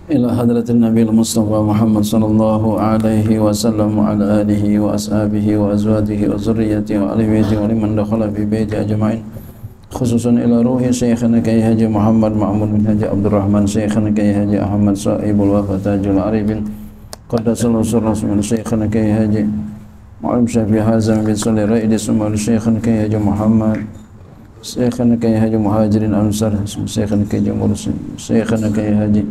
إلى حضرة النبي المصطفى محمد صلى الله عليه وسلم وعلى آله وأصحابه وأزواجه وذريته وآل بيته ولمن دخل في بيته أجمعين، خصوصا إلى روح شيخنا كي هاجي محمد معمود بن هاجي عبد الرحمن، شيخنا كي هاجي أحمد صائب الوفا تاج العربين، قدس الله سر رسول شيخنا كي هاجي معلم شافي حازم بن صالح رائد، ثم شيخنا كي هاجي محمد، شيخنا كي هاجي مهاجرين أنصار، شيخنا كي هاجي مرسل، شيخنا كي هاجي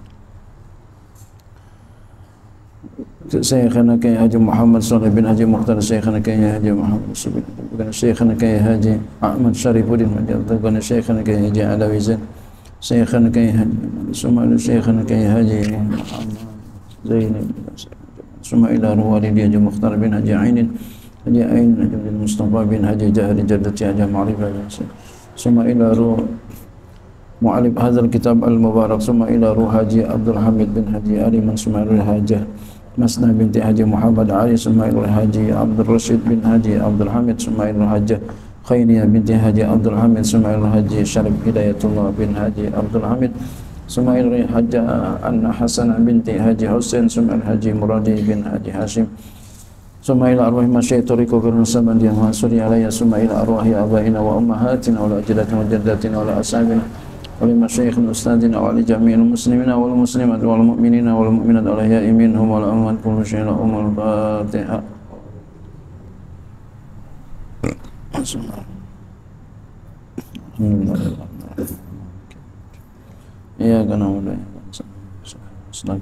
شيخنا كي هاجي محمد صالح بن هاجي مختار، شيخنا كي هاجي محمد صبي، شيخنا كي هاجي أحمد شريف الدين مجد، شيخنا كي هاجي علوي زين، شيخنا كي هاجي ثم شيخنا كي هاجي محمد زين، ثم إلى والدي هاجي مختار بن هاجي عين هاجي عين هاجي المصطفى بن هاجي جاهل جدتي هاجي معرفة، ثم إلى روح معلم هذا الكتاب المبارك، ثم إلى روح هاجي عبد الحميد بن هاجي علي من ثم الهاجة مسنا بنت هاجي محمد علي، ثم إلى هاجي عبد الرشيد بن هاجي عبد الحميد، ثم إلى هاجة خيرية بنت هاجي عبد الحميد، ثم إلى هاجي شرف هداية الله بن هاجي عبد الحميد، ثم إلى هاجة أن حسن بنت هاجي حسين، ثم إلى هاجي مرادي بن هاجي هاشم، ثم إلى أرواح مشايخ طريق وكرم سمن ديان وانصري علي، ثم إلى أرواح آبائنا وأمهاتنا وأجدادنا وجداتنا وأصحابنا ولمشايخنا أستاذنا ولجميع المسلمين والمسلمات والمؤمنين والمؤمنات الأحياء منهم والأموات كل شيء لهم الفاتحة. إياك نعبد وإياك نستعين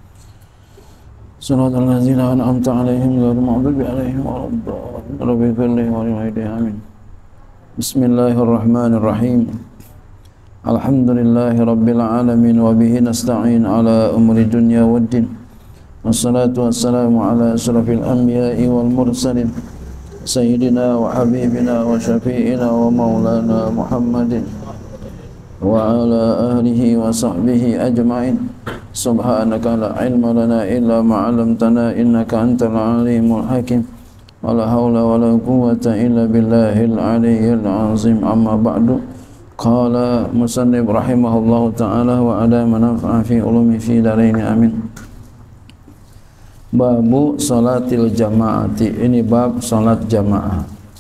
صراط الذين أنعمت عليهم غير المغضوب عليهم ولا الضالين رب اغفر لي ولوالدي آمين. بسم الله الرحمن الرحيم. الحمد لله رب العالمين وبه نستعين على أمور الدنيا والدين، والصلاة والسلام على أشرف الأنبياء والمرسلين سيدنا وحبيبنا وشفيعنا ومولانا محمد وعلى آله وصحبه أجمعين. سبحانك لا علم لنا إلا ما علمتنا إنك أنت العليم الحكيم، ولا حول ولا قوة إلا بالله العلي العظيم. أما بعد، قال مصنف رحمه الله تعالى وعلى منافع في علومه في دارين amin. Babu salatil jamaati, ini bab salat jamaah.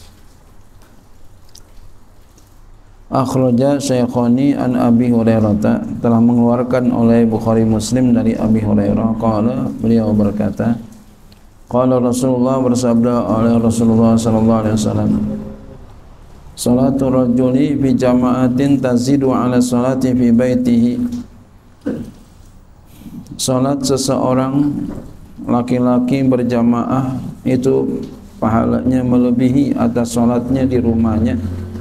Akhraja Syekhani an Abi Hurairah, telah mengeluarkan oleh Bukhari Muslim dari Abi Hurairah, qala, beliau berkata, qala Rasulullah, bersabda oleh Rasulullah sallallahu alaihi wasallam, salatu rajuli fi jama'atin tazidu ala salati fi baitihi. Salat seseorang laki-laki berjamaah itu pahalanya melebihi atas salatnya di rumahnya.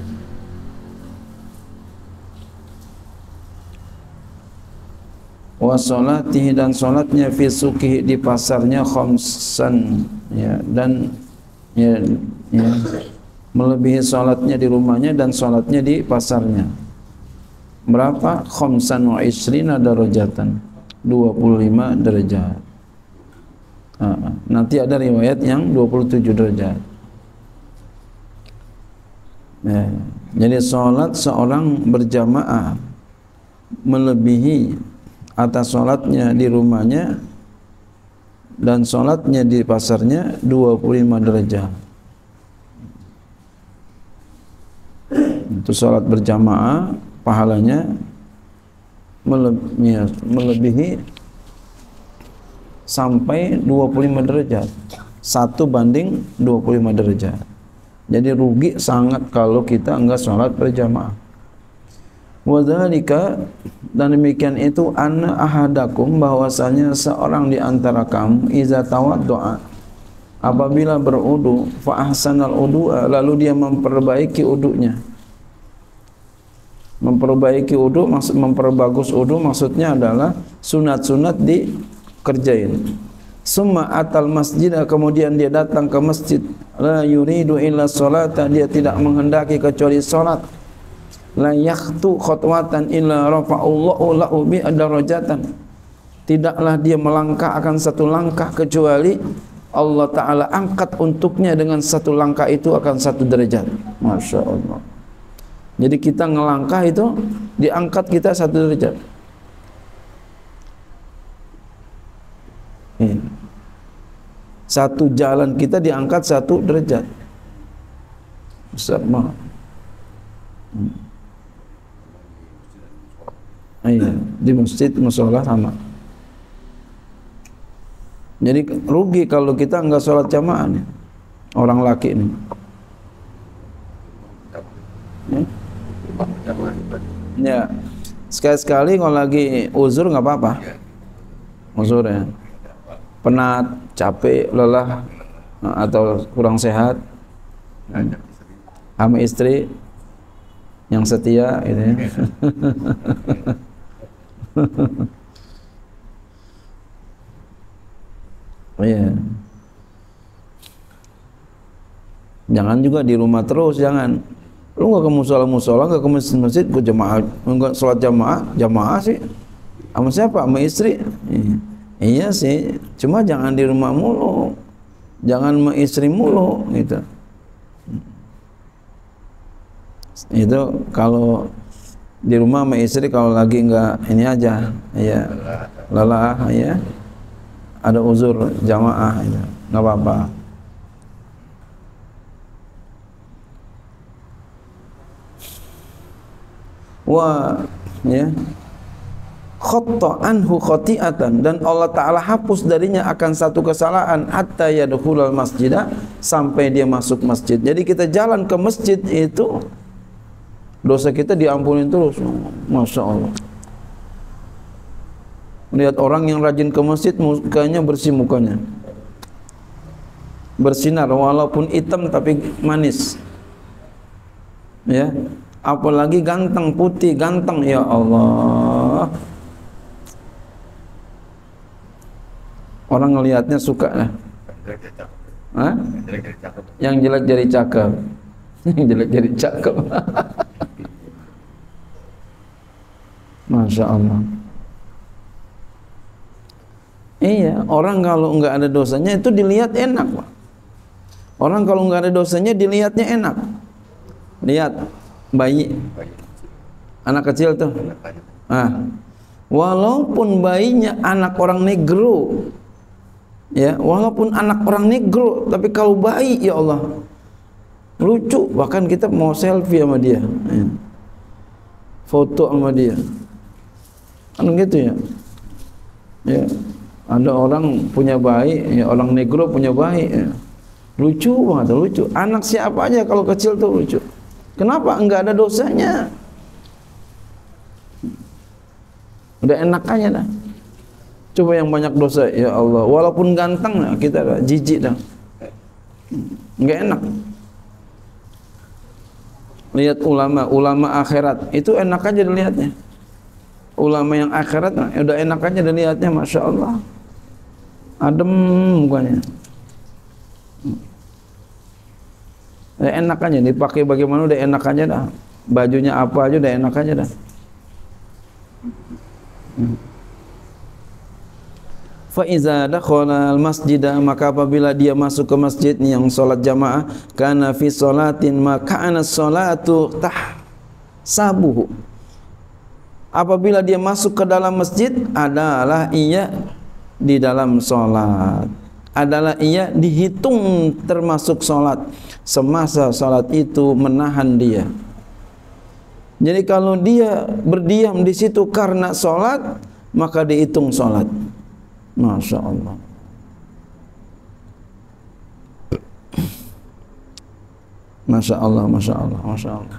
Wa salatihi, dan salatnya fi suqihi, di pasarnya, khamsan, ya, dan ya melebihi salatnya di rumahnya dan salatnya di pasarnya. Berapa? Khamsan wa isrina darajatan, 25 derajat. Nanti ada riwayat yang 27 derajat. Ya, jadi salat seorang berjamaah melebihi atas salatnya di rumahnya dan salatnya di pasarnya 25 derajat. Itu salat berjamaah pahalanya melebihi sampai 25 derajat, 1 banding 25 derajat. Jadi rugi sangat kalau kita enggak salat berjamaah. Wa dzalika, dan demikian itu, anna ahadakum, bahwasanya seorang di antara kamu, iza tawaddoa, apabila berudu, fa ahsanal udu'a, lalu dia memperbaiki udunya. Memperbaiki udu, maksud memperbagus udu, maksudnya adalah sunat-sunat dikerjain. Summa atal masjid, kemudian dia datang ke masjid, la yuridu illa sholata, dia tidak menghendaki kecuali salat. La yakhtu khutwatan illa rafa'allahu lahu bi darajatan, tidaklah dia melangkah akan satu langkah kecuali Allah Ta'ala angkat untuknya dengan satu langkah itu akan 1 derajat. Masya Allah. Jadi kita ngelangkah itu diangkat kita 1 derajat. Satu jalan kita diangkat 1 derajat. Besar banget. Iya, di masjid musola sama. Jadi rugi kalau kita enggak sholat jamaah nih. Orang laki ini. Ya, sekali-sekali kalau lagi uzur nggak apa-apa. Uzur ya. Penat, capek, lelah, atau kurang sehat, sama istri yang setia, gitu ya. Iya. Jangan juga di rumah terus, jangan. Lu nggak ke musola, nggak ke masjid, ke jamaah, nggak sholat jamaah sih. Sama siapa? Sama istri. Iya sih, cuma jangan di rumah mulu, jangan sama istri mulu, gitu. Itu kalau di rumah sama istri, kalau lagi nggak ini aja, ya lelah, ya ada uzur jamaah, ya nggak apa-apa. Wah, ya. Khotta anhu khoti'atan, dan Allah Ta'ala hapus darinya akan satu kesalahan hatta yadkhulal masjidah, sampai dia masuk masjid. Jadi kita jalan ke masjid itu dosa kita diampunin terus. Masya Allah. Lihat orang yang rajin ke masjid, mukanya bersih, mukanya bersinar, walaupun hitam tapi manis, ya. Apalagi ganteng, putih, ganteng, ya Allah. Orang ngelihatnya suka lah. Hah? Yang jelek jadi cakep. Yang jelek jadi cakep. Masya Allah. Iya, orang kalau nggak ada dosanya itu dilihat enak, Pak. Orang kalau nggak ada dosanya dilihatnya enak. Lihat bayi, anak kecil tuh. Walaupun bayinya anak orang negro, ya, walaupun anak orang negro, tapi kalau bayi, ya Allah, lucu. Bahkan kita mau selfie sama dia, ya, foto sama dia, kan gitu ya. Ya, ada orang punya bayi, ya, orang negro punya bayi, ya. Lucu banget, lucu. Anak siapa aja kalau kecil tuh lucu. Kenapa? Enggak ada dosanya. Udah enak aja dah. Coba yang banyak dosa, ya Allah, walaupun ganteng kita jijik dah. Enggak enak. Lihat ulama akhirat, itu enak aja dilihatnya. Ulama yang akhirat udah enak aja dilihatnya, Masya Allah. Adem mukanya. Enak aja, dipakai bagaimana udah enak aja dah. Bajunya apa aja udah enak aja dah. Fa iza dakhala al-masjidah, maka apabila dia masuk ke masjid yang salat jamaah, kana fi salatin maka ana salatu sabuhu. Apabila dia masuk ke dalam masjid, adalah ia di dalam salat, adalah ia dihitung termasuk salat, semasa salat itu menahan dia. Jadi kalau dia berdiam di situ karena salat, maka dihitung salat. Masya Allah. Masya Allah, Masya Allah, Masya Allah.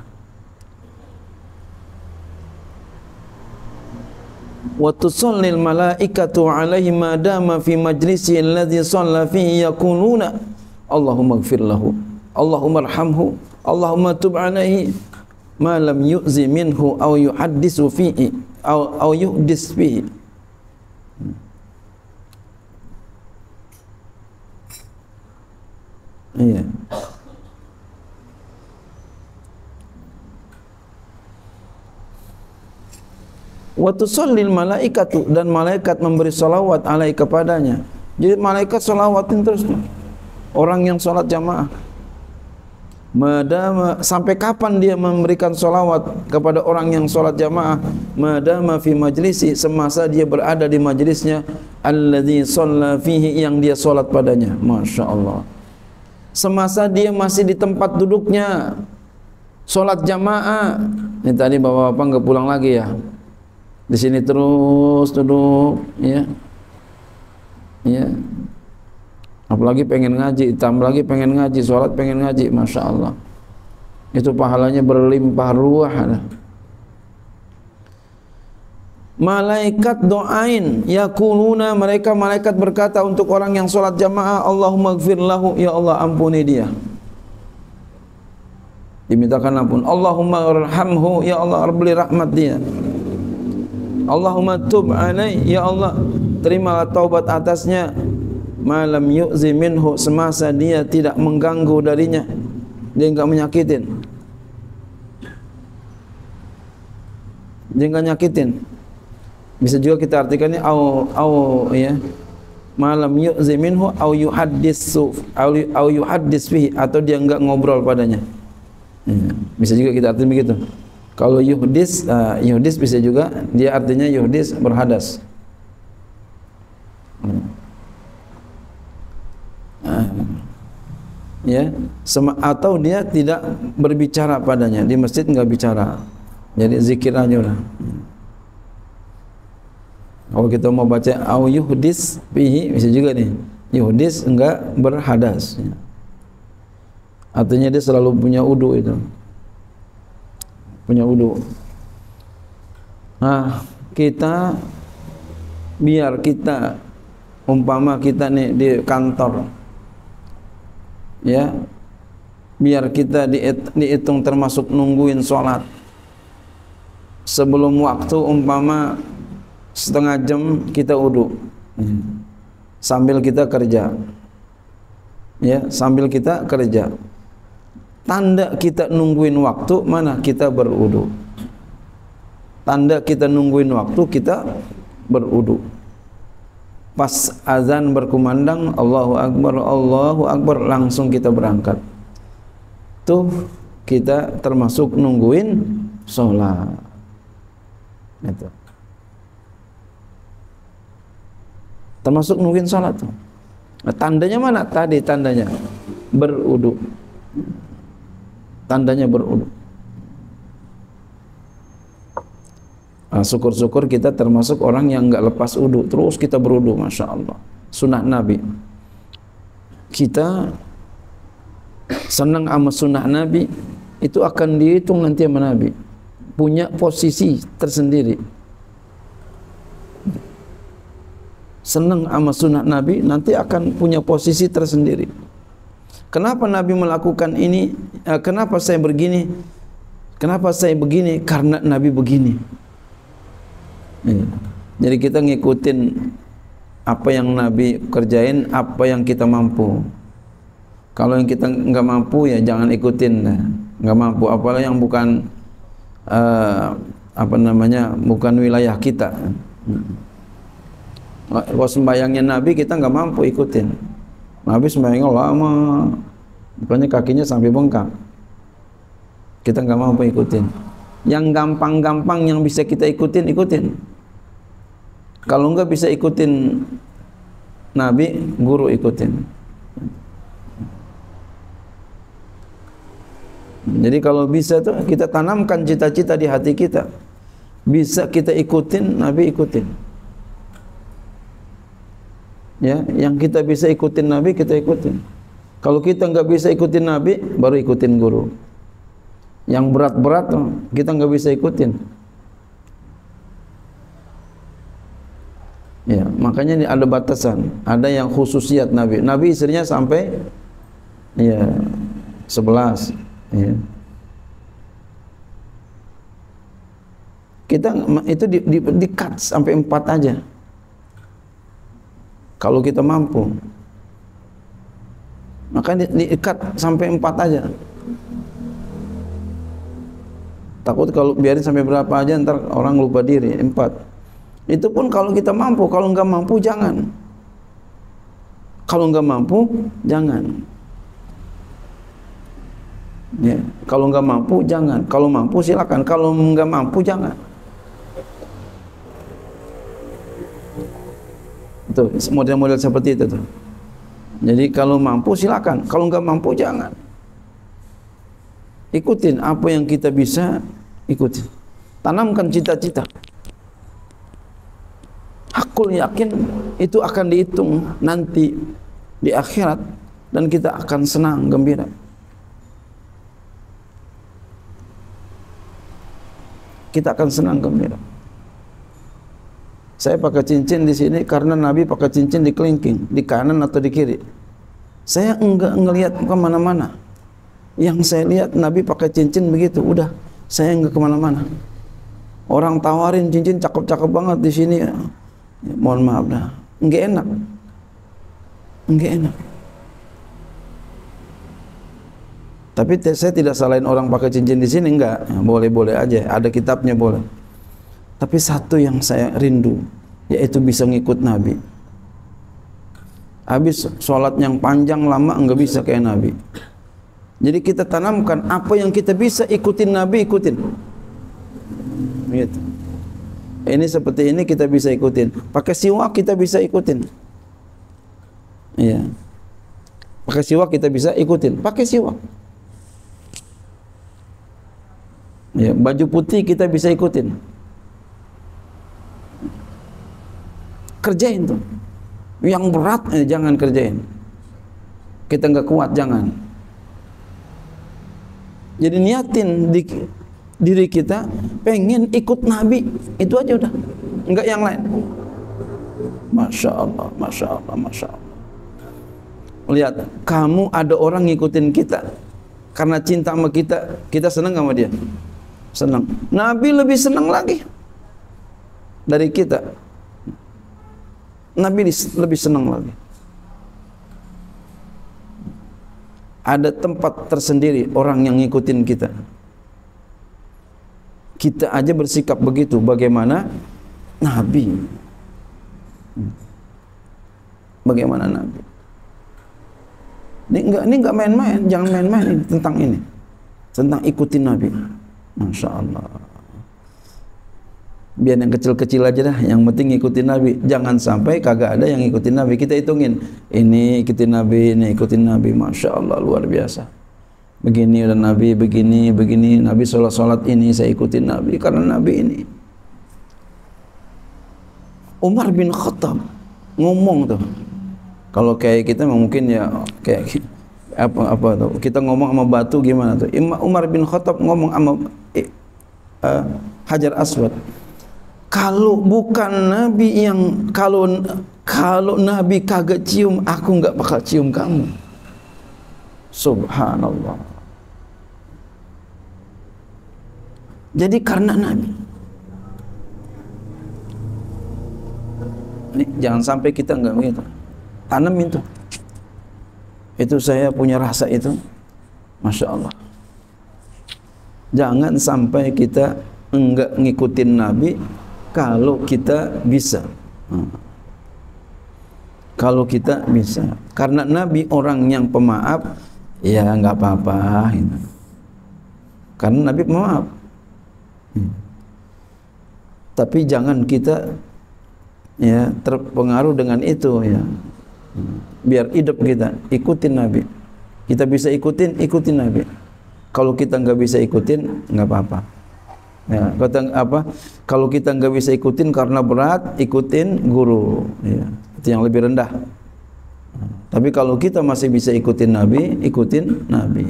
Wa tusallil malaikatu alaihi ma dama fi majlisi alladhi shalla fihi yaquluna Allahumma ighfir lahu, Allahumma arhamhu, Allahumma tub alaihi ma lam yu'zi minhu aw yuhaddisu fihi aw yuhdis fihi. Iya. Wa tusallil malaikatu, dan malaikat memberi salawat alaihi kepadanya. Jadi malaikat salawatin terus orang yang salat jamaah. Madama, sampai kapan dia memberikan salawat kepada orang yang salat jamaah? Madama fi majlisi, semasa dia berada di majlisnya, alladzi shalla fihi, yang dia salat padanya. Masya Allah. Semasa dia masih di tempat duduknya salat jamaah. Ini tadi bapak-bapak nggak pulang lagi ya, di sini terus duduk, ya, ya. Apalagi pengen ngaji, tambah lagi pengen ngaji, salat pengen ngaji, Masya Allah. Itu pahalanya berlimpah ruah. Malaikat doain, yakuluna, mereka malaikat berkata untuk orang yang sholat jamaah, Allahumma gfir lahu, ya Allah ampuni dia, dimintakan ampun. Allahumma arhamhu, ya Allah beri rahmat dia. Allahumma tub alai, ya Allah terimalah taubat atasnya. Malam yu'zi minhu, semasa dia tidak mengganggu darinya, dia enggak menyakitin, dia enggak nyakitin. Bisa juga kita artikannya ya, malam yu'zi minhu au yuhaddisu au yuhaddis fihi, atau dia enggak ngobrol padanya. Bisa juga kita artikan begitu. Kalau yuhdis, yuhdis bisa juga dia artinya yuhdis berhadas. Ya, atau dia tidak berbicara padanya, di masjid enggak bicara, jadi zikir aja lah. Kalau kita mau baca au yuhdis fihi, bisa juga nih, yuhdis enggak berhadas, artinya dia selalu punya wudu, itu punya wudu. Nah, kita biar kita umpama kita nih di kantor, ya, biar kita dihitung termasuk nungguin sholat sebelum waktu, umpama setengah jam kita wudu, sambil kita kerja, ya, sambil kita kerja. Tanda kita nungguin waktu mana? Kita berwudu. Tanda kita nungguin waktu, kita berwudu. Pas azan berkumandang, Allahu Akbar, langsung kita berangkat. Tuh kita termasuk nungguin sholat. Itu termasuk nungguin sholat tuh. Nah, tandanya mana? Tadi tandanya berwudu. Tandanya berwudu. Nah, syukur-syukur kita termasuk orang yang enggak lepas wudu, terus kita berwudu, Masya Allah. Sunnah Nabi. Kita senang sama sunnah Nabi, itu akan dihitung nanti sama Nabi. Punya posisi tersendiri. Senang sama sunnah Nabi, nanti akan punya posisi tersendiri. Kenapa Nabi melakukan ini? Kenapa saya begini? Kenapa saya begini? Karena Nabi begini. Jadi kita ngikutin apa yang Nabi kerjain, apa yang kita mampu. Kalau yang kita nggak mampu, ya jangan ikutin. Nggak mampu, apalagi yang bukan bukan wilayah kita. Kalau sembayangnya Nabi kita nggak mampu ikutin. Nabi sembayangnya lama, bukannya kakinya sampai bengkak. Kita nggak mampu ikutin. Yang gampang-gampang yang bisa kita ikutin. Kalau nggak bisa ikutin Nabi, guru ikutin. Jadi kalau bisa tuh kita tanamkan cita-cita di hati kita, bisa kita ikutin Nabi, ikutin. Ya, yang kita bisa ikutin Nabi kita ikutin. Kalau kita nggak bisa ikutin Nabi, baru ikutin guru. Yang berat-berat kita nggak bisa ikutin. Ya, makanya ini ada batasan. Ada yang khususiat Nabi. Nabi istrinya sampai 11. Ya. Kita itu di cut sampai 4 aja. Kalau kita mampu, maka diikat sampai 4 aja. Takut kalau biarin sampai berapa aja ntar orang lupa diri. 4. Itu pun kalau kita mampu. Kalau nggak mampu jangan. Kalau nggak mampu jangan. Ya, kalau nggak mampu jangan. Kalau mampu silakan. Kalau nggak mampu jangan. tuh model-model seperti itu tuh. Jadi kalau mampu silakan, kalau nggak mampu jangan. Ikutin apa yang kita bisa ikutin. Tanamkan cita-cita. Aku yakin itu akan dihitung nanti di akhirat dan kita akan senang, gembira. Kita akan senang, gembira. Saya pakai cincin di sini karena Nabi pakai cincin di kelingking, di kanan atau di kiri. Saya enggak ngelihat kemana-mana. Yang saya lihat Nabi pakai cincin begitu, udah. Saya enggak kemana-mana. Orang tawarin cincin cakep-cakep banget di sini. Ya, mohon maaf dah, enggak enak. Enggak enak. Tapi saya tidak salahin orang pakai cincin di sini, enggak. Boleh-boleh aja, ada kitabnya boleh. Tapi satu yang saya rindu, yaitu bisa ngikut Nabi. Habis sholat yang panjang lama enggak bisa kayak Nabi. Jadi kita tanamkan apa yang kita bisa ikutin Nabi, ikutin. Gitu. Ini seperti ini kita bisa ikutin. Pakai siwak kita bisa ikutin. Iya. Pakai siwak kita bisa ikutin. Pakai siwak. Ya, baju putih kita bisa ikutin. Kerjain tuh. Yang berat jangan kerjain. Kita nggak kuat jangan. Jadi niatin di diri kita pengen ikut Nabi, itu aja udah, enggak yang lain. Masya Allah, Masya Allah, Masya Allah. Lihat, kamu ada orang ngikutin kita karena cinta sama kita, kita senang sama dia, senang. Nabi lebih senang lagi dari kita. Nabi lebih senang lagi. Ada tempat tersendiri orang yang ngikutin kita. Kita aja bersikap begitu, bagaimana Nabi? Bagaimana Nabi? Ini enggak main-main, jangan main-main ini, tentang ini. Tentang ikutin Nabi. Masya Allah. Biar yang kecil-kecil aja dah, yang penting ngikutin Nabi. Jangan sampai kagak ada yang ngikutin Nabi. Kita hitungin, ini ikutin Nabi, ini ikutin Nabi. Masya Allah, luar biasa. Begini udah Nabi, begini, Nabi sholat ini, saya ikutin Nabi karena Nabi ini. Umar bin Khattab ngomong tuh, kalau kayak kita mungkin ya kayak apa tuh, kita ngomong sama batu gimana tuh. Umar bin Khattab ngomong sama Hajar Aswad, kalau bukan Nabi yang kalau Nabi kagak cium aku nggak bakal cium kamu. Subhanallah. Jadi karena Nabi. Ini jangan sampai kita nggak begitu. Tanemin tuh. Itu saya punya rasa itu. Masya Allah. Jangan sampai kita enggak ngikutin Nabi kalau kita bisa. Kalau kita bisa. Karena Nabi orang yang pemaaf, ya nggak apa-apa. Gitu. Karena Nabi pemaaf. Tapi jangan kita ya terpengaruh dengan itu ya. Biar hidup kita ikutin Nabi. Kita bisa ikutin Nabi. Kalau kita nggak bisa ikutin, nggak apa-apa. Ya, kata apa? Kalau kita nggak bisa ikutin karena berat, ikutin guru. Ya, itu yang lebih rendah. Tapi kalau kita masih bisa ikutin Nabi, ikutin Nabi.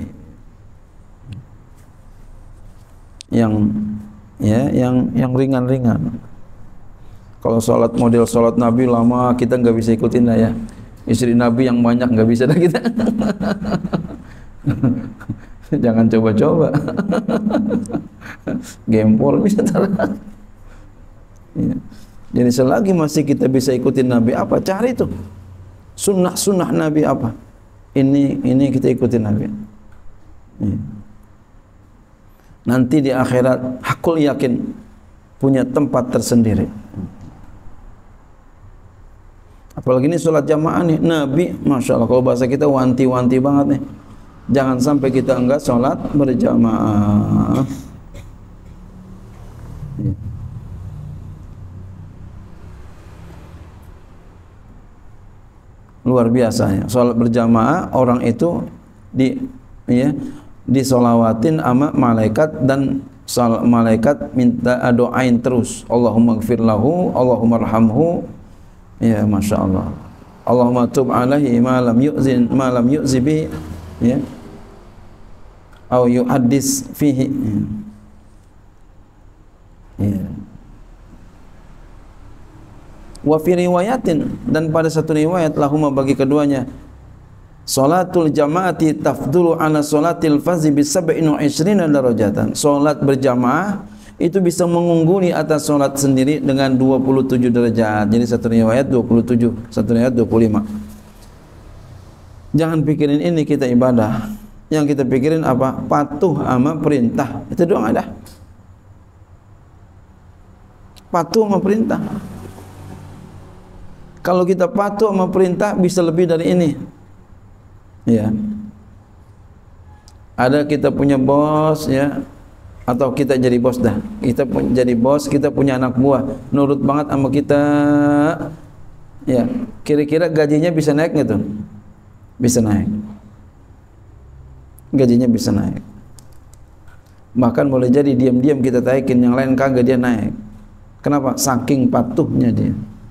Yang ringan-ringan. Kalau sholat model sholat Nabi lama, kita nggak bisa ikutin lah ya. Istri Nabi yang banyak nggak bisa dah kita. Jangan coba-coba. Gempol bisa taruh. Ya. Jadi selagi masih kita bisa ikutin Nabi apa, cari tuh sunnah Nabi apa. Ini kita ikutin Nabi. Ya. Nanti di akhirat hakul yakin punya tempat tersendiri. Apalagi ini sholat jamaah nih, Nabi, Masya Allah, kalau bahasa kita wanti-wanti banget nih. Jangan sampai kita enggak sholat berjamaah. luar biasa ya. Salat berjamaah orang itu disolawatin sama malaikat, dan malaikat minta doain terus, Allahumma gfir lahu, Allahumma arhamhu, ya masya Allah, Allahumma tub alaihi ma lam yu'zi bi, ya, au yuhaddis fihi, ya. Wa fi riwayatin, dan pada satu riwayat lahuma bagi keduanya, salatul jamaati tafdulu ala salatil fazi bi 27 darajatan. Salat berjamaah itu bisa mengungguli atas salat sendiri dengan 27 derajat. Jadi satu riwayat 27, satu riwayat 25. Jangan pikirin ini kita ibadah. Yang kita pikirin apa? Patuh sama perintah. Itu doang ada. Patuh sama perintah. Kalau kita patuh sama perintah bisa lebih dari ini. Ya. Ada kita punya bos ya, atau kita jadi bos dah. Kita jadi bos, kita punya anak buah, nurut banget sama kita. Ya, kira-kira gajinya bisa naik enggak tuh? Bisa naik. Gajinya bisa naik. Bahkan boleh jadi diam-diam kita taikin, yang lain kagak dia naik. Kenapa? Saking patuhnya dia.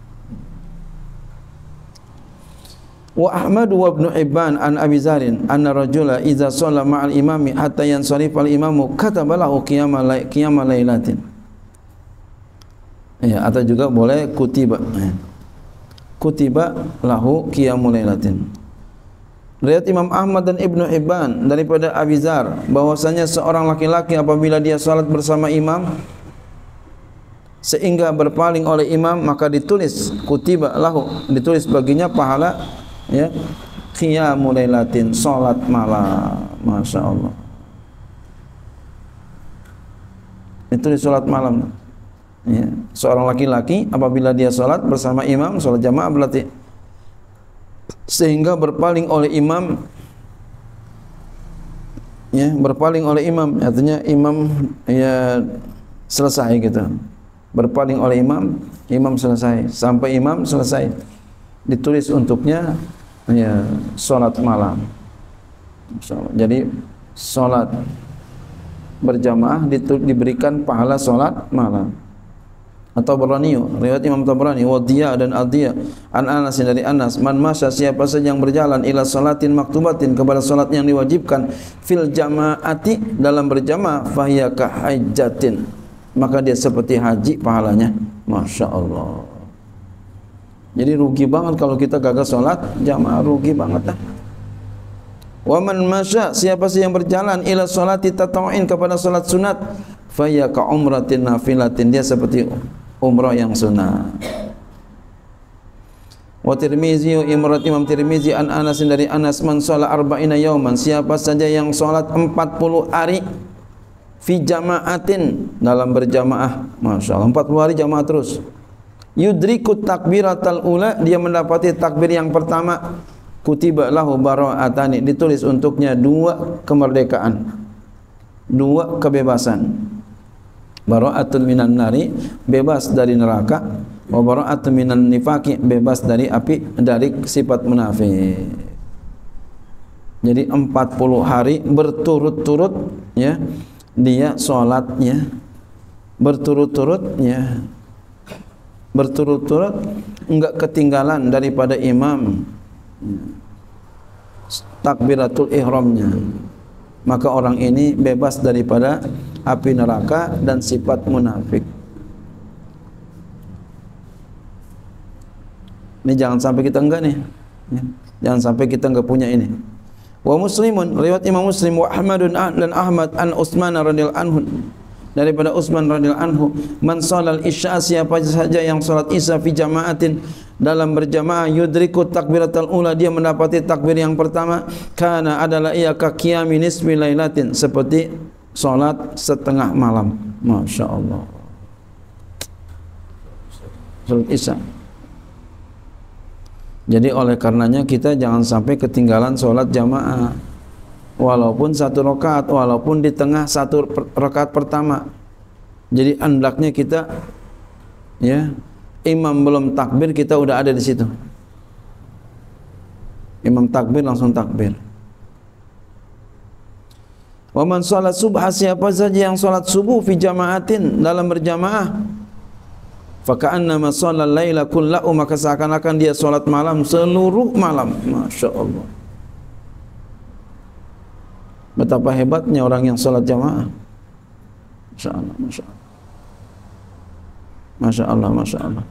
Wa Ahmad wa Ibnu Hibban an Abi Zarin anna rajula idza shalla ma'al imami hatta yansarif al imamu kataba lahu qiyama lailatin. Ya, atau juga boleh kutiba. Kutiba lahu qiyamul lailatin. Riwayat Imam Ahmad dan Ibnu Hibban daripada Abi Zar bahwasanya seorang laki-laki apabila dia salat bersama imam sehingga berpaling oleh imam, maka ditulis kutiba lahu, ditulis baginya pahala, ya, qiyamul lailatin, salat malam. Masya Allah, itu di salat malam, ya. Seorang laki-laki apabila dia salat bersama imam, salat jamaah berarti, sehingga berpaling oleh imam, ya, berpaling oleh imam artinya imam ya selesai gitu, berpaling oleh imam, imam selesai, sampai imam selesai ditulis untuknya ya salat malam. Jadi salat berjamaah diberikan pahala salat malam. Atau Tabrani, riwayat Imam Tabrani, Wadiyah dan Adiyah an Anas, dari Anas, man masya, siapa saja yang berjalan ila salatin maktubatin, kepada salat yang diwajibkan, fil jamaati, dalam berjamaah, fahiya ka hajjatin, maka dia seperti haji pahalanya. Masya Allah. Jadi rugi banget kalau kita gagal salat jamaah, rugi banget dah. Wa man masya, siapa saja yang berjalan ila salati tatawu'in, kepada salat sunat, fahiya ka umratin nafilatin, dia seperti umrah yang sunnah. Wa Tirmizi, Imam Tirmizi an Anas, dari Anas, man shalla arba'ina yauman, siapa saja yang salat 40 hari fi jama'atin, dalam berjamaah, Masya Allah, 40 hari jamaah terus, yudrikut takbiratal ula, dia mendapati takbir yang pertama, kutiba lahu bara'atani, ditulis untuknya 2 kemerdekaan, 2 kebebasan. Bara'atun minan nari, bebas dari neraka, wa bara'atun minan nifaqi, bebas dari api, dari sifat munafik. Jadi 40 hari berturut-turut, ya, dia salatnya berturut-turut, ya, berturut-turut, enggak ketinggalan daripada imam takbiratul ihramnya, maka orang ini bebas daripada api neraka dan sifat munafik. Ini jangan sampai kita enggak nih, ya. Jangan sampai kita enggak punya ini. Wa Muslimun, riwayat Imam Muslim, wa Ahmadun dan Ahmad an Utsman radhiyallahu anhu, daripada Utsman radhiyallahu anhu, man shalal isya, siapa saja yang salat isya fi jama'atin, dalam berjamaah, yudriku takbiratul ula, dia mendapati takbir yang pertama, kana adalah ia ka qiyami nisfi lailatin, seperti salat setengah malam. Masya Allah, salat isya. Jadi oleh karenanya kita jangan sampai ketinggalan salat jamaah, walaupun 1 rakaat, walaupun di tengah 1 rakaat pertama. Jadi hendaknya kita, ya, imam belum takbir kita udah ada di situ. Imam takbir langsung takbir. Wa man salat subha, siapa saja yang salat subuh fi jama'atin, dalam berjamaah, fa ka'annama shalal laila kullahu, maka seakan-akan dia salat malam seluruh malam. Masya Allah. Betapa hebatnya orang yang salat jamaah. Masya Allah, Masya Allah. Masya Allah, Masya Allah.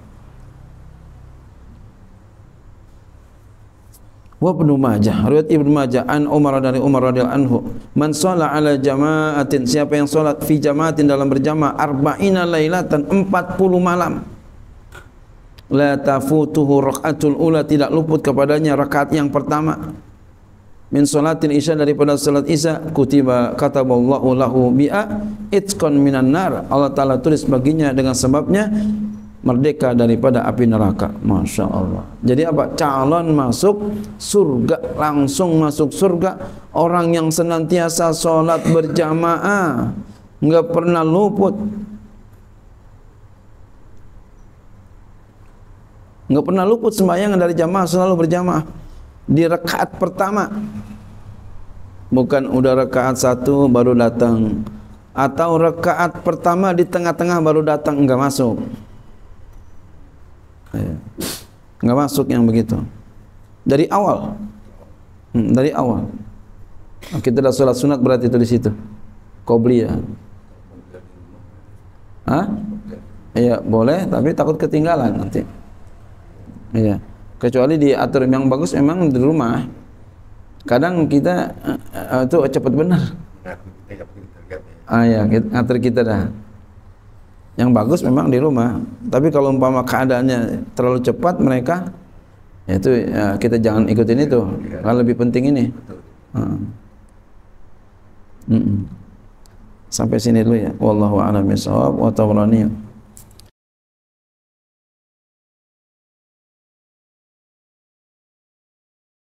Wa Ibnu Majah, riwayat Ibnu Majah an Umar, dari Umar radhiyallahu anhu, man shalla ala jama'atin, siapa yang salat fi jama'atin, dalam berjamaah, arba'ina lailatan, 40 malam, la tafutuhu raqatul ula, tidak luput kepadanya rakaat yang pertama, min salatil isya, daripada salat isya, kutiba kataballahu lahu bi'a itqan minan nar, Allah Ta'ala tulis baginya dengan sebabnya merdeka daripada api neraka. Masya Allah. Jadi apa? Calon masuk surga, langsung masuk surga. Orang yang senantiasa sholat berjamaah, nggak pernah luput, nggak pernah luput sembahyang dari jamaah, selalu berjamaah di rakaat pertama. Bukan udah rakaat 1 baru datang, atau rakaat pertama di tengah-tengah baru datang, nggak masuk. Nggak masuk yang begitu. Dari awal, dari awal. Kita dah sholat sunat berarti itu di situ. Qobliyah. Hah? Iya boleh, tapi takut ketinggalan nanti. Iya. Kecuali diatur yang bagus, memang di rumah. Kadang kita itu cepat benar. Ya, ngatur kita dah. Yang bagus memang di rumah, tapi kalau umpama keadaannya terlalu cepat mereka, ya itu ya, kita jangan ikutin itu. Kalau lebih penting ini. Sampai sini dulu ya. Wallahu a'lam bishawab wa Tabrani